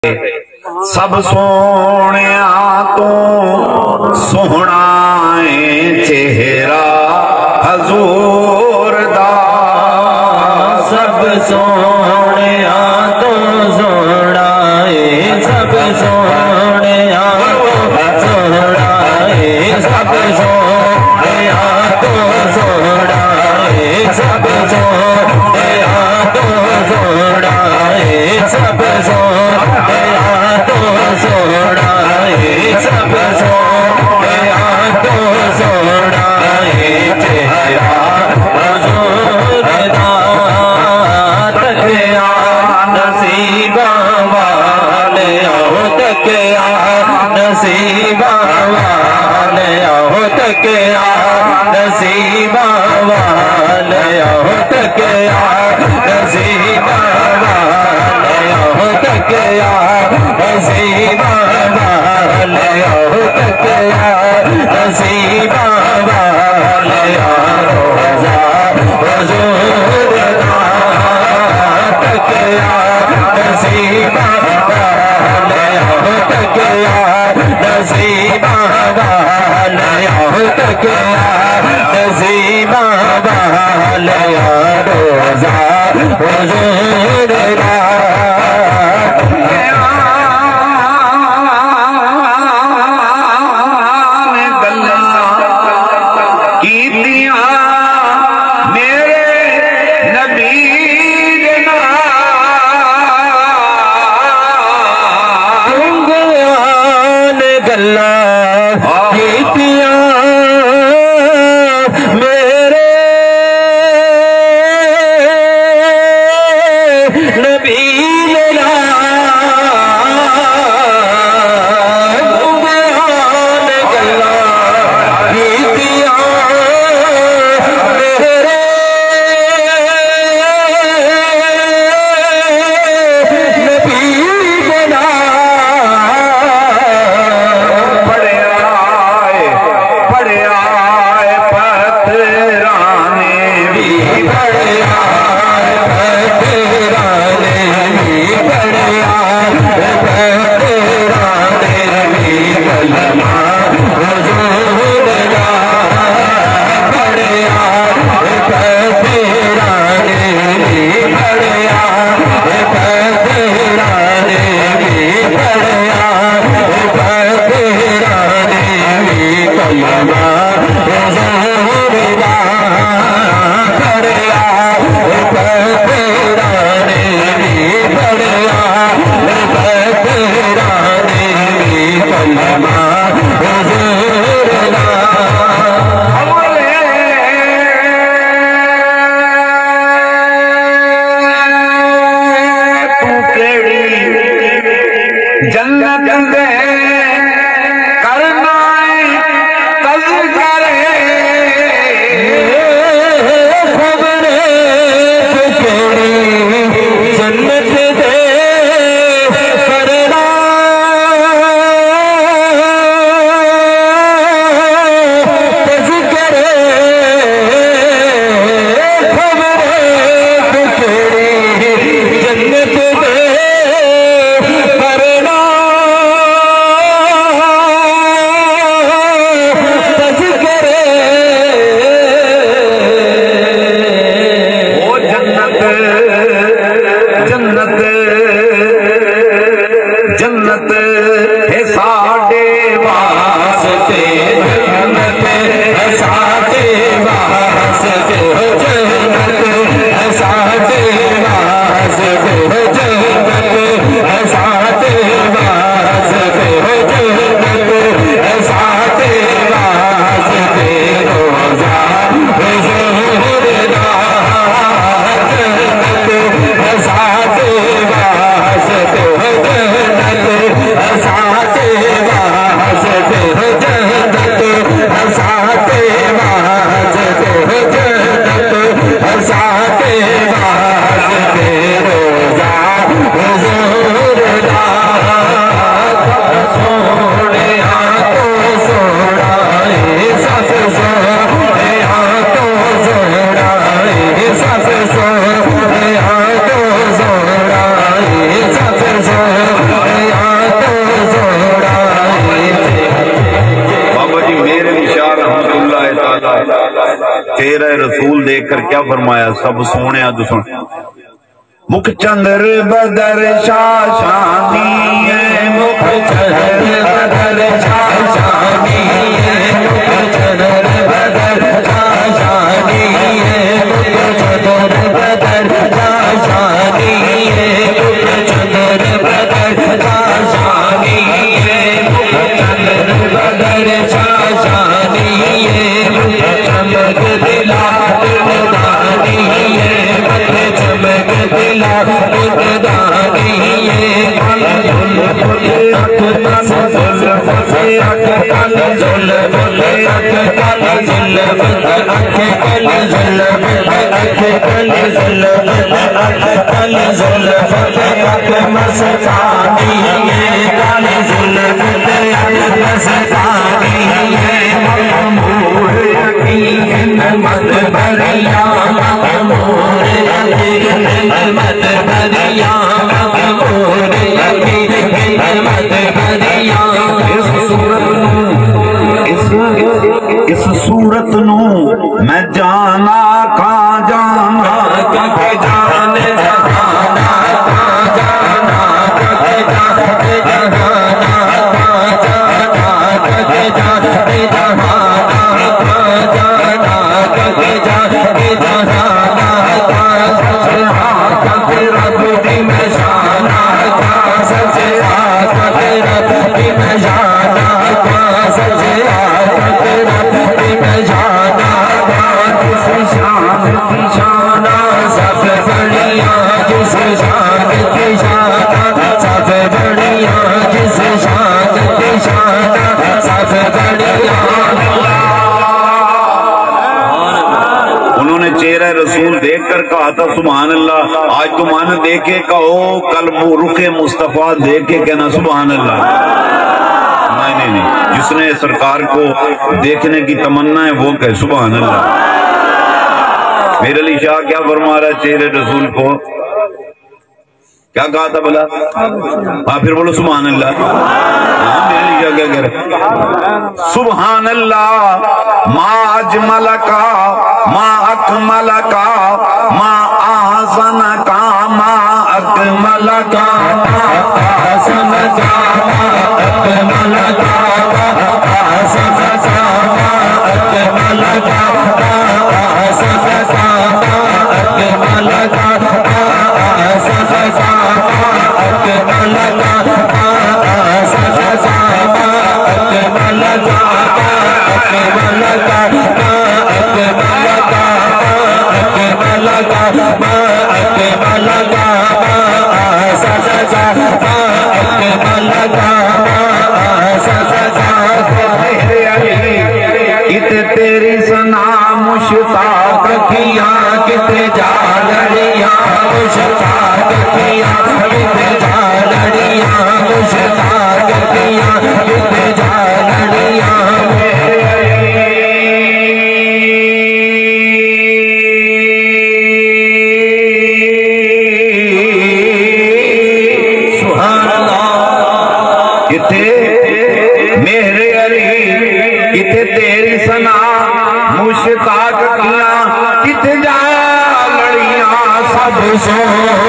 सब सोहनिया तो सोहना है चेहरा हजूर दा। सब सोहनिया तो सोहना है, सब सोहनिया तो सोहना है, सब सोहनिया तो सोहना है, सब सोहनिया तो सोहना है, सब सोहनिया तो सोहना है, सब सोहनिया तो सोहना है चेहरा हजूर दा। तकिया नसीबा वाले आओ, तकिया नसीबा वाले आओ, तकिया नसीबा वाले आओ, तकिया नसीबा वाले आओ, तकिया नसीबा वाले आओ, तकिया नसीबा वाले आओ। रोज़ा हुज़ूर दा तकिया नसीबा वाले आओ, तकिया नसीबा वाले आओ, तकिया नसीबा वाले आओ। रोज़ा हुज़ूर दा Hazoor चेहरा रसूल देख कर क्या फरमाया, सब सोने दुश्मन मुख चंद्र बदर शाशानी है, मुख चंद्र बदर शाशानी है, मुख चंद्र बदर शाशानी है, मुख चंद्र बदर शाशानी है, मुख चंद्र बदर शाशानी है, मुख चंद्र बदर शाशानी है, मुख चमक दिला दानी है, मुख चमक दिला दानी है, इस सूरत नू मैं जाना का जाना कहे जाने जहाना का जाना कहे जाने जहाना का जाना कहे जाने जहाना का जाना कहे जाने जहाना का सजना कहे रब दी मैं जाना का सजना कहे रब दी मैं जाना का सजना कहे रब दी मैं जाना जिस शान की शाना सब बढ़िया, जिस शान की शाना सब बढ़िया, जिस शान की शाना सब बढ़िया। उन्होंने चेहरा रसूल देखकर कहा था सुभान अल्लाह। आज तुम्हारे देखे कहो, कल रुखे मुस्तफा देख के कहना सुभान अल्लाह। नहीं, जिसने सरकार को देखने की तमन्ना है वो कहे सुभान अल्लाह। मेरे अली शाह क्या फरमा रहा है चेहरे रसूल को, क्या कहा था भला? हाँ फिर बोलो सुभान अल्लाह। हाँ मेरे अली शाह क्या कह रहे? सुभान अल्लाह मा अजमल का मा अकमल का मा आसन का मा अकमल का आसन का अकमल का आसन का अकमल का आसन का अकमल का आसन का अकमल का आसन का अकमल का अकमल का अकमल का अकमल का अकमल का आसन का अकमल का कित तेरी सना मुश्ताक किया, कित जालड़िया मुश्ताक किया, कित जालड़िया मुश्ताक किया, कित जालड़िया सुभान अल्लाह। किते मेरे अली किते तेरी सना मुश्ताक किया, किते जा लड़िया सब सो